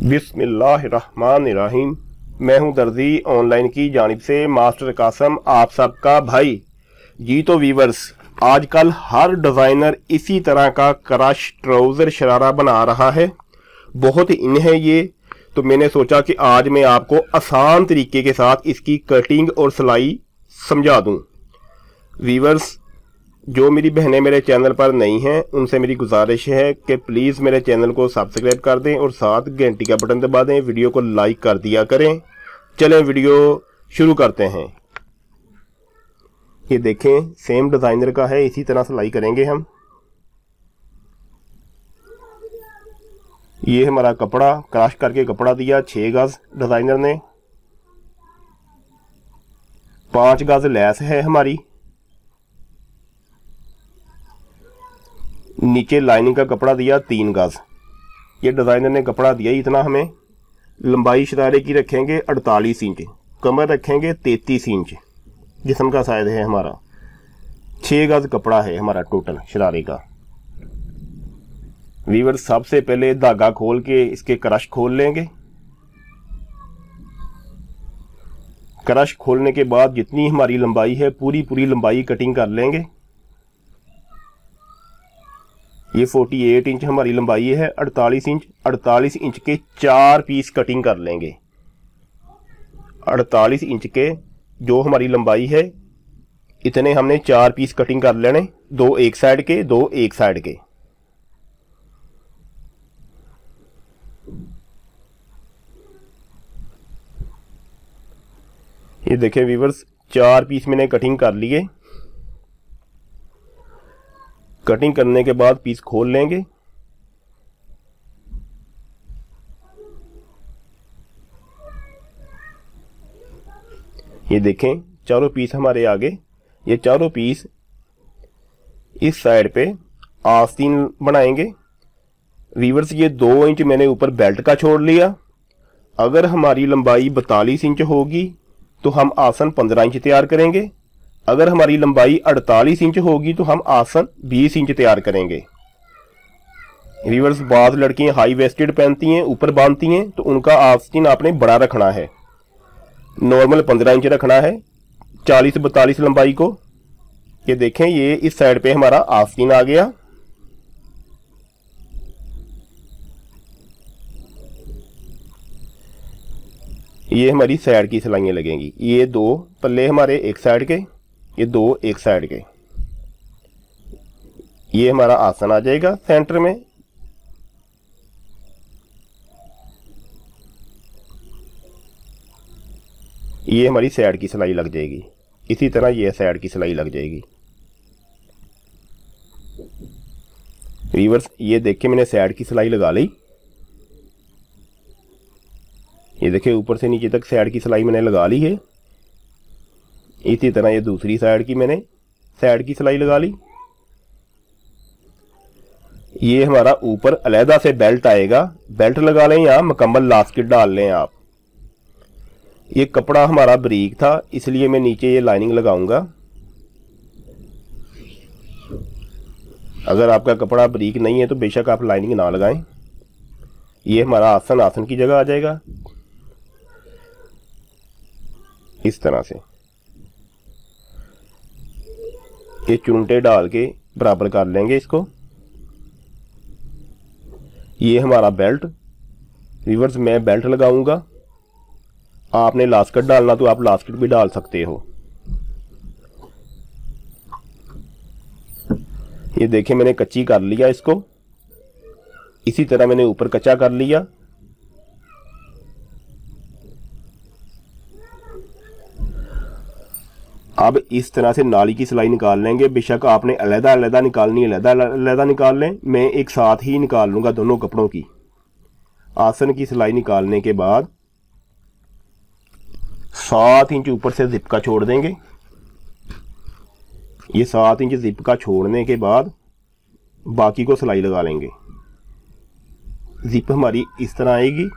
बिस्मिल्लाहिर्रहमानिर्रहीम। मैं हूं दर्जी ऑनलाइन की जानिब से मास्टर कासम, आप सबका भाई जी। तो वीवर्स, आजकल हर डिज़ाइनर इसी तरह का क्रश ट्राउज़र शरारा बना रहा है, बहुत इन है ये। तो मैंने सोचा कि आज मैं आपको आसान तरीके के साथ इसकी कटिंग और सिलाई समझा दूं। वीवर्स, जो मेरी बहनें मेरे चैनल पर नहीं हैं उनसे मेरी गुजारिश है कि प्लीज़ मेरे चैनल को सब्सक्राइब कर दें और साथ घंटी का बटन दबा दें, वीडियो को लाइक कर दिया करें। चलें वीडियो शुरू करते हैं। ये देखें, सेम डिज़ाइनर का है, इसी तरह सिलाई करेंगे हम। ये हमारा कपड़ा क्रश करके कपड़ा दिया 6 गज डिज़ाइनर ने, 5 गज लैस है हमारी, नीचे लाइनिंग का कपड़ा दिया 3 गज। ये डिज़ाइनर ने कपड़ा दिया इतना हमें। लंबाई शरारे की रखेंगे 48 इंच, कमर रखेंगे 33 इंच, जिस्म का साइज है हमारा। 6 गज कपड़ा है हमारा टोटल शरारे का। वीवर, सबसे पहले धागा खोल के इसके क्रश खोल लेंगे। क्रश खोलने के बाद जितनी हमारी लंबाई है पूरी लंबाई कटिंग कर लेंगे। ये 48 इंच हमारी लंबाई है, 48 इंच के 4 पीस कटिंग कर लेंगे। 48 इंच के जो हमारी लंबाई है इतने हमने 4 पीस कटिंग कर लेने, 2 एक साइड के 2 एक साइड के। ये देखें व्यूअर्स, 4 पीस मैंने कटिंग कर लिए। कटिंग करने के बाद पीस खोल लेंगे। ये देखें, चारों पीस हमारे आगे। ये चारों पीस इस साइड पे आस्तीन बनाएंगे। वीवर्स, ये 2 इंच मैंने ऊपर बेल्ट का छोड़ लिया। अगर हमारी लंबाई 42 इंच होगी तो हम आसन 15 इंच तैयार करेंगे। अगर हमारी लंबाई 48 इंच होगी तो हम आसन 20 इंच तैयार करेंगे। वीवर्स, बाज़ लड़कियां हाई वेस्टेड पहनती हैं, ऊपर बांधती हैं, तो उनका आस्तीन आपने बड़ा रखना है। नॉर्मल 15 इंच रखना है 40-42 लंबाई को। ये देखें, ये इस साइड पे हमारा आस्तीन आ गया। ये हमारी साइड की सिलाइयाँ लगेंगी। ये 2 पल्ले हमारे एक साइड के, ये 2 एक साइड के। ये हमारा आसन आ जाएगा सेंटर में। ये हमारी साइड की सिलाई लग जाएगी। इसी तरह ये साइड की सिलाई लग जाएगी। वीवर्स, ये देखिए मैंने साइड की सिलाई लगा ली। ये देखिए, ऊपर से नीचे तक साइड की सिलाई मैंने लगा ली है। इसी तरह ये दूसरी साइड की मैंने साइड की सिलाई लगा ली। ये हमारा ऊपर अलहदा से बेल्ट आएगा, बेल्ट लगा लें या मुकम्मल लास्टिक डाल लें आप। ये कपड़ा हमारा बारीक था इसलिए मैं नीचे ये लाइनिंग लगाऊंगा। अगर आपका कपड़ा बारीक नहीं है तो बेशक आप लाइनिंग ना लगाएं। ये हमारा आसन की जगह आ जाएगा इस तरह से। ये चुनटे डाल के बराबर कर लेंगे इसको। ये हमारा बेल्ट। वीवर्स, मैं बेल्ट लगाऊंगा, आपने लास्केट डालना तो आप लास्केट भी डाल सकते हो। ये देखिए, मैंने कच्ची कर लिया इसको। इसी तरह मैंने ऊपर कच्चा कर लिया। अब इस तरह से नाली की सिलाई निकाल लेंगे। बेशक आपने अलग-अलग निकालनी है, अलग-अलग निकाल लें। मैं एक साथ ही निकाल लूँगा दोनों कपड़ों की। आसन की सिलाई निकालने के बाद 7 इंच ऊपर से जिप का छोड़ देंगे। ये 7 इंच जिप का छोड़ने के बाद बाकी को सिलाई लगा लेंगे। जिप हमारी इस तरह आएगी,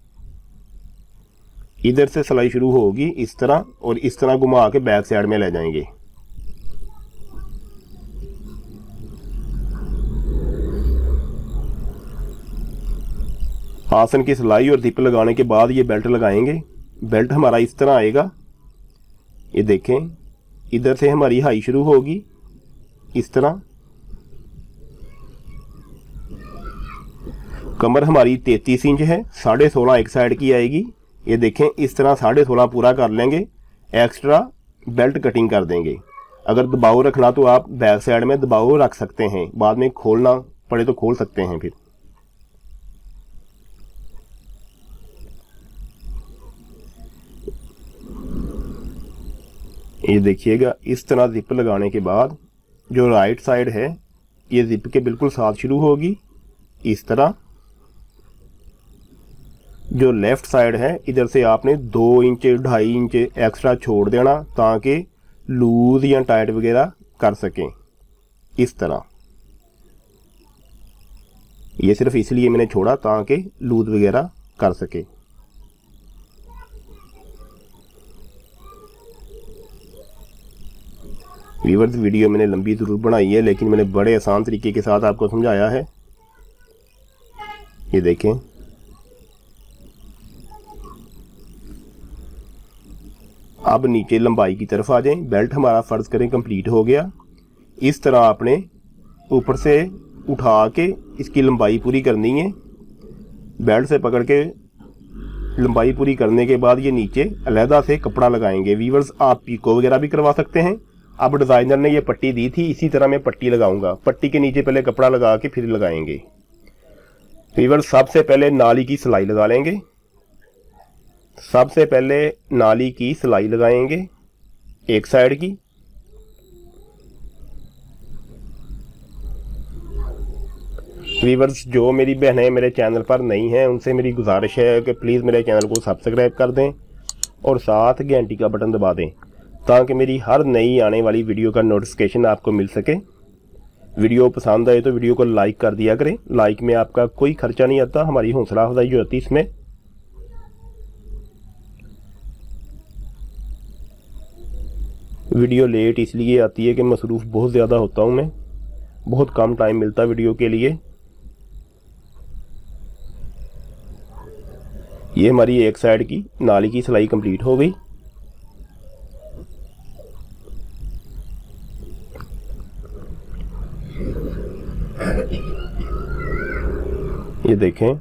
इधर से सिलाई शुरू होगी इस तरह, और इस तरह घुमा के बैक साइड में ले जाएंगे। आसन की सिलाई और जिप लगाने के बाद ये बेल्ट लगाएंगे। बेल्ट हमारा इस तरह आएगा, ये देखें, इधर से हमारी हाई शुरू होगी इस तरह। कमर हमारी 33 इंच है, 16.5 एक साइड की आएगी। ये देखें, इस तरह 16.5 पूरा कर लेंगे। एक्स्ट्रा बेल्ट कटिंग कर देंगे। अगर दबाव रखना तो आप बैक साइड में दबाव रख सकते हैं, बाद में खोलना पड़े तो खोल सकते हैं। फिर ये देखिएगा, इस तरह जिप लगाने के बाद जो राइट साइड है ये जिप के बिल्कुल साथ शुरू होगी इस तरह। जो लेफ्ट साइड है इधर से आपने 2 इंच 2.5 इंच एक्स्ट्रा छोड़ देना ताकि लूज या टाइट वगैरह कर सकें इस तरह। ये सिर्फ इसलिए मैंने छोड़ा ताकि लूज वगैरह कर सके। व्यूअर्स, वीडियो मैंने लंबी ज़रूर बनाई है लेकिन मैंने बड़े आसान तरीके के साथ आपको समझाया है। ये देखें, अब नीचे लंबाई की तरफ आ जाएं। बेल्ट हमारा फ़र्ज़ करें कंप्लीट हो गया। इस तरह आपने ऊपर से उठा के इसकी लंबाई पूरी करनी है। बेल्ट से पकड़ के लंबाई पूरी करने के बाद ये नीचे अलहदा से कपड़ा लगाएंगे। व्यूअर्स, आप पीको वगैरह भी करवा सकते हैं। अब डिज़ाइनर ने ये पट्टी दी थी, इसी तरह मैं पट्टी लगाऊंगा। पट्टी के नीचे पहले कपड़ा लगा के फिर लगाएंगे। व्यूअर्स, सबसे पहले नाली की सिलाई लगा लेंगे। सबसे पहले नाली की सिलाई लगाएंगे एक साइड की। व्यूअर्स, जो मेरी बहनें मेरे चैनल पर नई हैं उनसे मेरी गुजारिश है कि प्लीज़ मेरे चैनल को सब्सक्राइब कर दें और साथ घंटी का बटन दबा दें ताकि मेरी हर नई आने वाली वीडियो का नोटिफिकेशन आपको मिल सके। वीडियो पसंद आए तो वीडियो को लाइक कर दिया करें। लाइक में आपका कोई खर्चा नहीं आता, हमारी हौसला अफजाई जो होती है इसमें। वीडियो लेट इसलिए आती है कि मसरूफ़ बहुत ज़्यादा होता हूँ मैं, बहुत कम टाइम मिलता वीडियो के लिए। ये हमारी एक साइड की नाली की सिलाई कंप्लीट हो गई। ये देखें,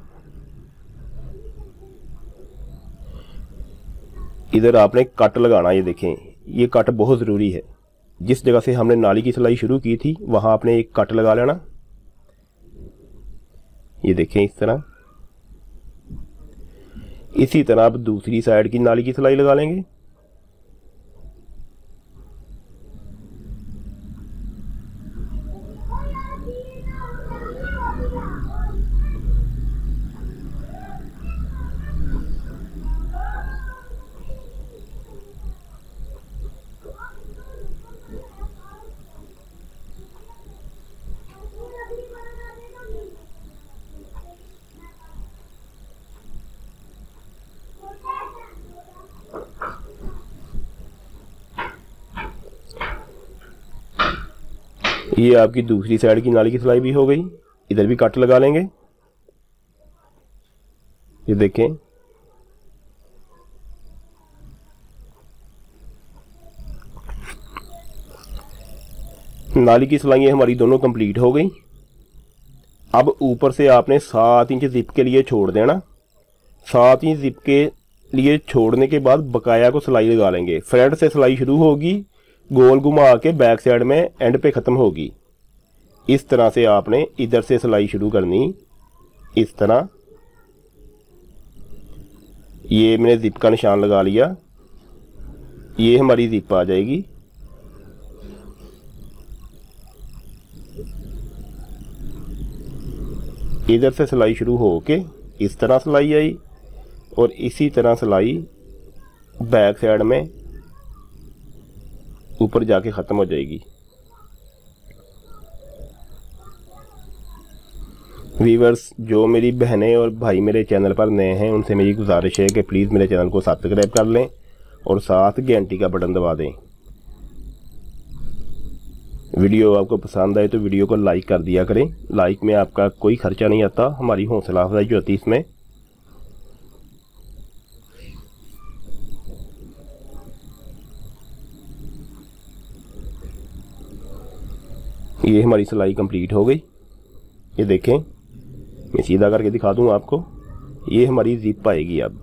इधर आपने कट लगाना। ये देखें, ये कट बहुत ज़रूरी है। जिस जगह से हमने नाली की सिलाई शुरू की थी वहां आपने एक कट लगा लेना। ये देखें, इस तरह। इसी तरह आप दूसरी साइड की नाली की सिलाई लगा लेंगे। ये आपकी दूसरी साइड की नाली की सिलाई भी हो गई। इधर भी कट लगा लेंगे। ये देखें, नाली की सिलाइयाँ हमारी दोनों कंप्लीट हो गई। अब ऊपर से आपने 7 इंच जिप के लिए छोड़ देना। 7 इंच जिप के लिए छोड़ने के बाद बकाया को सिलाई लगा लेंगे। फ्रंट से सिलाई शुरू होगी, गोल घुमा के बैक साइड में एंड पे ख़त्म होगी। इस तरह से आपने इधर से सिलाई शुरू करनी इस तरह। ये मैंने जिप का निशान लगा लिया। ये हमारी जिप आ जाएगी। इधर से सिलाई शुरू हो के इस तरह सिलाई आई और इसी तरह सिलाई बैक साइड में ऊपर जाके ख़त्म हो जाएगी। व्यूअर्स, जो मेरी बहनें और भाई मेरे चैनल पर नए हैं उनसे मेरी गुजारिश है कि प्लीज़ मेरे चैनल को सब्सक्राइब कर लें और साथ घंटी का बटन दबा दें। वीडियो आपको पसंद आए तो वीडियो को लाइक कर दिया करें। लाइक में आपका कोई खर्चा नहीं आता, हमारी हौसला अफजाई जो होती है इसमें। ये हमारी सिलाई कंप्लीट हो गई। ये देखें, मैं सीधा करके दिखा दूँ आपको। ये हमारी जिप आएगी। अब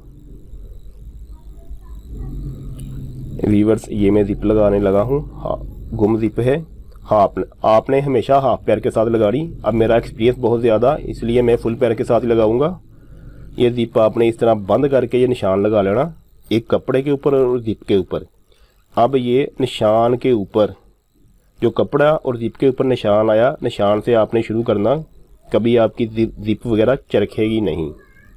वीवर्स, ये मैं जिप लगाने लगा हूँ। हाँ, गुम जिप है। हाँ, आपने हमेशा हाफ पैर के साथ लगानी। अब मेरा एक्सपीरियंस बहुत ज़्यादा, इसलिए मैं फुल पैर के साथ ही लगाऊंगा। ये जिप आपने इस तरह बंद करके ये निशान लगा लेना, एक कपड़े के ऊपर और जिप के ऊपर। अब ये निशान के ऊपर, जो कपड़ा और जिप के ऊपर निशान आया, निशान से आपने शुरू करना। कभी आपकी जिप वगैरह चरखेगी नहीं।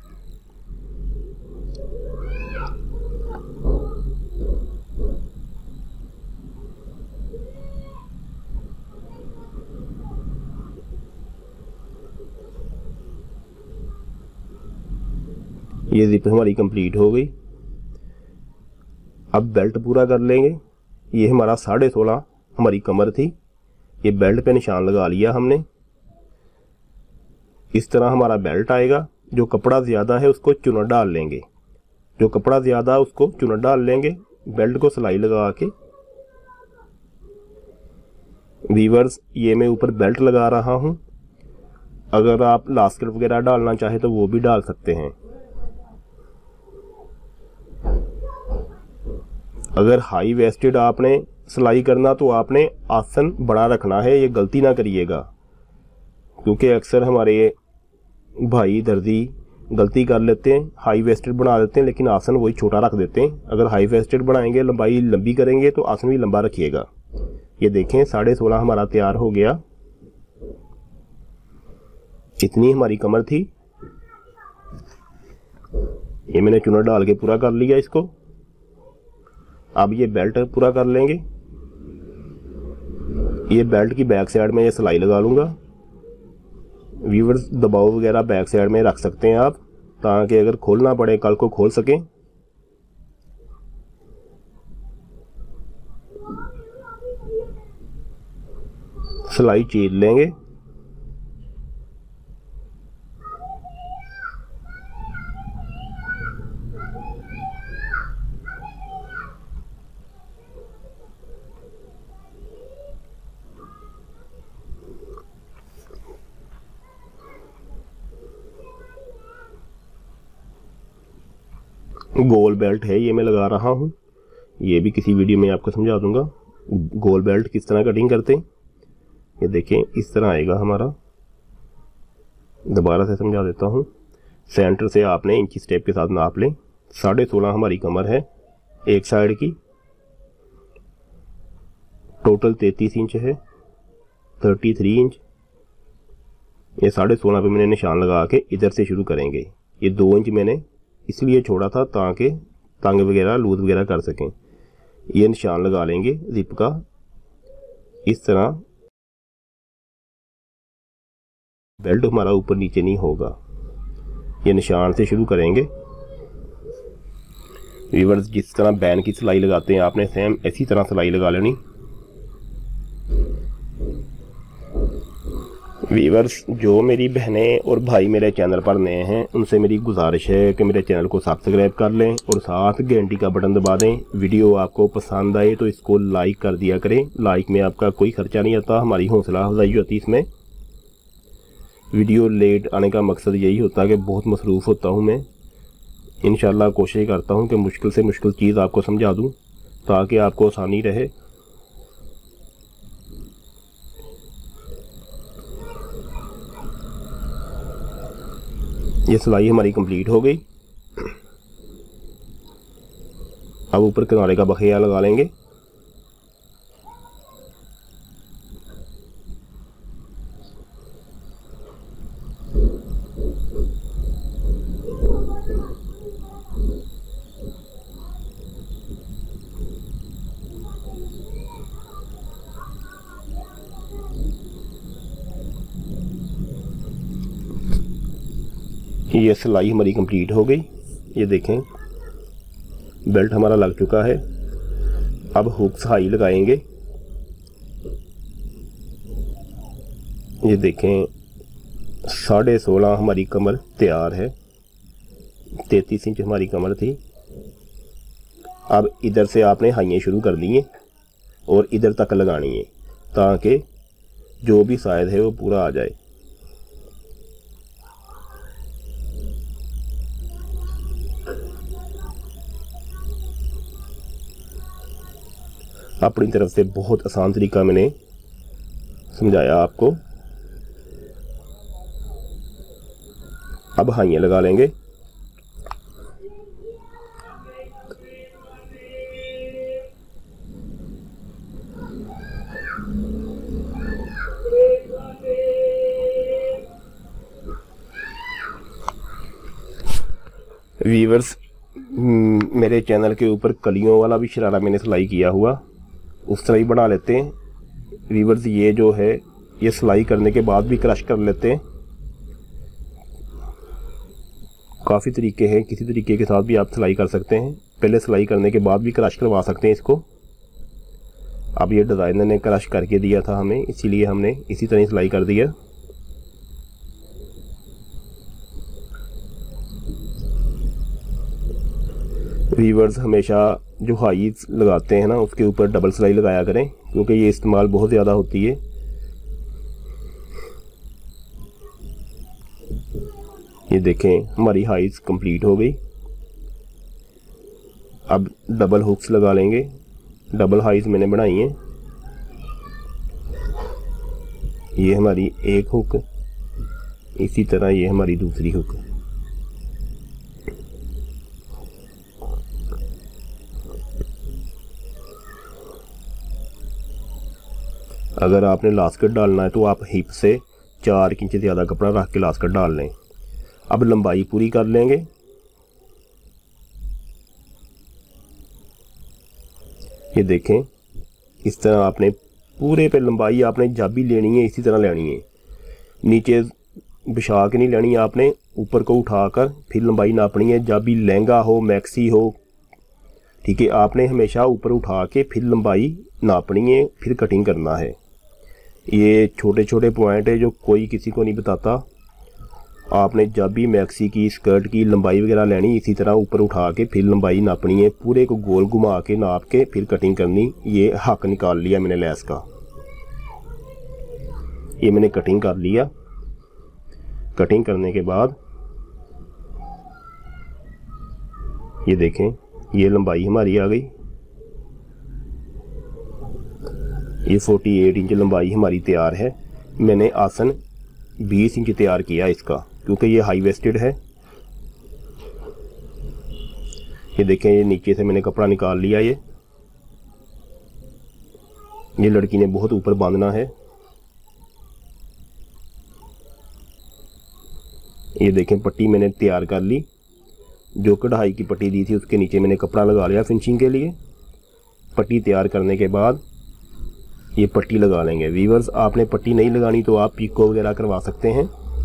ये जिप हमारी कंप्लीट हो गई। अब बेल्ट पूरा कर लेंगे। ये हमारा 16.5 हमारी कमर थी। ये बेल्ट पे निशान लगा लिया हमने। इस तरह हमारा बेल्ट आएगा। जो कपड़ा ज़्यादा है उसको चुनट डाल लेंगे। जो कपड़ा ज़्यादा है उसको चुनट डाल लेंगे। बेल्ट को सिलाई लगा के, वीवर्स, ये मैं ऊपर बेल्ट लगा रहा हूँ। अगर आप लास्कर वगैरह डालना चाहे तो वो भी डाल सकते हैं। अगर हाई वेस्टेड आपने सिलाई करना तो आपने आसन बड़ा रखना है, ये गलती ना करिएगा, क्योंकि अक्सर हमारे भाई दर्जी गलती कर लेते हैं, हाई वेस्टेड बना देते हैं लेकिन आसन वही छोटा रख देते हैं। अगर हाई वेस्टेड बनाएंगे, लंबाई लंबी करेंगे तो आसन भी लंबा रखिएगा। ये देखें, 16.5 हमारा तैयार हो गया। इतनी हमारी कमर थी। ये मैंने चुनट डाल के पूरा कर लिया इसको। अब ये बेल्ट पूरा कर लेंगे। ये बेल्ट की बैक साइड में ये सिलाई लगा लूँगा। व्यूवर्स, दबाव वगैरह बैक साइड में रख सकते हैं आप, ताकि अगर खोलना पड़े कल को खोल सकें। सिलाई चीर लेंगे। गोल बेल्ट है, ये मैं लगा रहा हूँ। ये भी किसी वीडियो में आपको समझा दूंगा गोल बेल्ट किस तरह कटिंग करते हैं। ये देखें, इस तरह आएगा हमारा। दोबारा से समझा देता हूँ। सेंटर से आपने इंची स्टेप के साथ नाप लें। 16.5 हमारी कमर है एक साइड की। टोटल 33 इंच है, 33 इंच। ये 16.5 पे मैंने निशान लगा के इधर से शुरू करेंगे। ये 2 इंच मैंने इसलिए छोड़ा था ताकि टांगे वगैरह लूज वगैरह कर सकें। ये निशान लगा लेंगे जिप का इस तरह। बेल्ट हमारा ऊपर नीचे नहीं होगा। ये निशान से शुरू करेंगे। व्यूअर्स, जिस तरह बैन की सिलाई लगाते हैं आपने सेम इसी तरह सिलाई लगा लेनी। व्यूअर्स, जो मेरी बहनें और भाई मेरे चैनल पर नए हैं उनसे मेरी गुजारिश है कि मेरे चैनल को सब्सक्राइब कर लें और साथ घंटी का बटन दबा दें। वीडियो आपको पसंद आए तो इसको लाइक कर दिया करें। लाइक में आपका कोई खर्चा नहीं आता, हमारी हौसला अफजाई होती इसमें। वीडियो लेट आने का मकसद यही होता है कि बहुत मसरूफ़ होता हूँ मैं। इंशाल्लाह कोशिश करता हूँ कि मुश्किल से मुश्किल चीज़ आपको समझा दूँ ताकि आपको आसानी रहे। ये सिलाई हमारी कंप्लीट हो गई। अब ऊपर किनारे का बखिया लगा लेंगे। ये सिलाई हमारी कंप्लीट हो गई। ये देखें, बेल्ट हमारा लग चुका है। अब हुक्स हाई लगाएंगे। ये देखें, 16.5 हमारी कमर तैयार है। 33 इंच हमारी कमर थी। अब इधर से आपने हाइयाँ शुरू कर दी हैं और इधर तक लगानी है ताकि जो भी साइज है वो पूरा आ जाए। अपनी तरफ से बहुत आसान तरीका मैंने समझाया आपको। अब हाइयाँ लगा लेंगे। वीवर्स, मेरे चैनल के ऊपर कलियों वाला भी शरारा मैंने सिलाई किया हुआ, उस तरह ही बना लेते हैं। वीवर्स, ये जो है ये सिलाई करने के बाद भी क्रश कर लेते हैं। काफ़ी तरीके हैं, किसी तरीके के साथ भी आप सिलाई कर सकते हैं। पहले सिलाई करने के बाद भी क्रश करवा सकते हैं इसको। अब ये डिज़ाइनर ने क्रश करके दिया था हमें, इसीलिए हमने इसी तरह सिलाई कर दिया। वीवर्स, हमेशा जो हाई लगाते हैं ना उसके ऊपर डबल सिलाई लगाया करें, क्योंकि ये इस्तेमाल बहुत ज़्यादा होती है। ये देखें, हमारी हाइज कंप्लीट हो गई। अब डबल हुक्स लगा लेंगे। डबल हाइज मैंने बनाई है। ये हमारी एक हुक, इसी तरह ये हमारी दूसरी हुक। अगर आपने लास्कट डालना है तो आप हिप से 4 इंच ज़्यादा कपड़ा रख के लास्कट डाल लें। अब लंबाई पूरी कर लेंगे। ये देखें, इस तरह आपने पूरे पे लंबाई आपने जाबी लेनी है, इसी तरह लेनी है। नीचे बिछा के नहीं लेनी आपने, ऊपर को उठाकर फिर लंबाई नापनी है। जाबी लहंगा हो, मैक्सी हो, ठीक है, आपने हमेशा ऊपर उठा के फिर लंबाई नापनी है, फिर कटिंग करना है। ये छोटे छोटे पॉइंट है जो कोई किसी को नहीं बताता। आपने जब भी मैक्सी की स्कर्ट की लंबाई वगैरह लेनी, इसी तरह ऊपर उठा के फिर लंबाई नापनी है, पूरे को गोल घुमा के नाप के फिर कटिंग करनी। ये हक निकाल लिया मैंने लेस का, ये मैंने कटिंग कर लिया। कटिंग करने के बाद ये देखें, ये लंबाई हमारी आ गई। ये 48 इंच लंबाई हमारी तैयार है। मैंने आसन 20 इंच तैयार किया इसका, क्योंकि ये हाई वेस्टेड है। ये देखें, ये नीचे से मैंने कपड़ा निकाल लिया। ये लड़की ने बहुत ऊपर बांधना है। ये देखें, पट्टी मैंने तैयार कर ली। जो कढ़ाई की पट्टी दी थी उसके नीचे मैंने कपड़ा लगा लिया फिनिशिंग के लिए। पट्टी तैयार करने के बाद ये पट्टी लगा लेंगे। वीवर्स, आपने पट्टी नहीं लगानी तो आप पीको वगैरह करवा सकते हैं।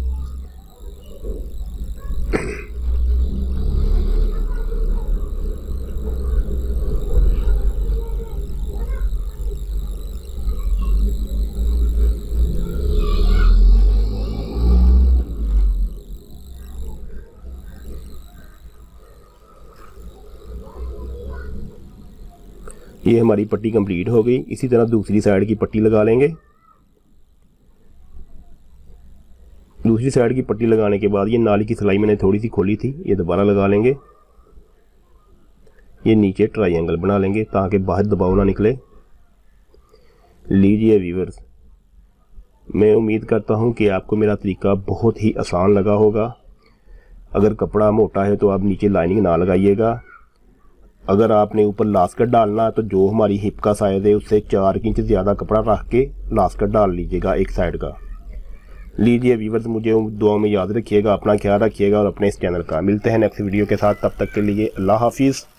ये हमारी पट्टी कंप्लीट हो गई। इसी तरह दूसरी साइड की पट्टी लगा लेंगे। दूसरी साइड की पट्टी लगाने के बाद ये नाली की सिलाई मैंने थोड़ी सी खोली थी, ये दोबारा लगा लेंगे। ये नीचे ट्रायंगल बना लेंगे ताकि बाहर दबाव ना निकले। लीजिए वीवर्स, मैं उम्मीद करता हूँ कि आपको मेरा तरीका बहुत ही आसान लगा होगा। अगर कपड़ा मोटा है तो आप नीचे लाइनिंग ना लगाइएगा। अगर आपने ऊपर लास्कट डालना है तो जो हमारी हिप का साइज़ है उससे 4 इंच ज़्यादा कपड़ा रख के लास्कट डाल लीजिएगा एक साइड का। लीजिए वीवर्स, मुझे दुआ में याद रखिएगा, अपना ख्याल रखिएगा और अपने इस चैनल का। मिलते हैं नेक्स्ट वीडियो के साथ, तब तक के लिए अल्लाह हाफिज़।